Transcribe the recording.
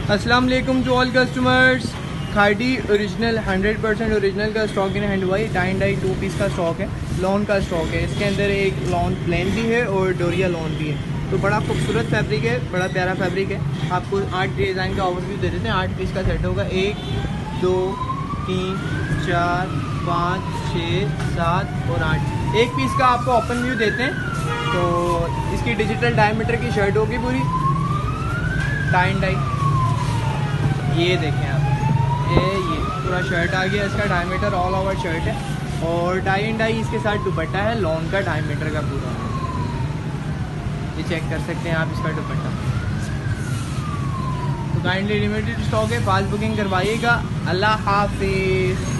अस्सलाम वालेकुम to all customers. खाड़ी ओरिजिनल 100% ओरिजिनल का स्टॉक इन हैंड हुआ है। टाई एंड डाई 2 पीस का स्टॉक है, लॉन का स्टॉक है। इसके अंदर एक लॉन प्लेन भी है और डोरिया लॉन भी है। तो बड़ा खूबसूरत फैब्रिक है, बड़ा प्यारा फैब्रिक है। आपको 8 डिज़ाइन का ओवरव्यू दे देते हैं। 8 पीस का सेट होगा। 1 2 3 4 5 6 7 और 8। एक पीस का आपको ओपन व्यू देते हैं। तो इसकी डिजिटल डायमीटर की शर्ट होगी पूरी टाई एंड डाई। ये देखें आप, ये पूरा शर्ट आ गया। इसका डायमीटर ऑल ओवर शर्ट है और टाई एंड डाई इसके साथ दुपट्टा है लॉन का डायमीटर का पूरा। ये चेक कर सकते हैं आप इसका दुपट्टा। तो काइंडली लिमिटेड स्टॉक है, फास्ट बुकिंग करवाइएगा। अल्लाह हाफिज़।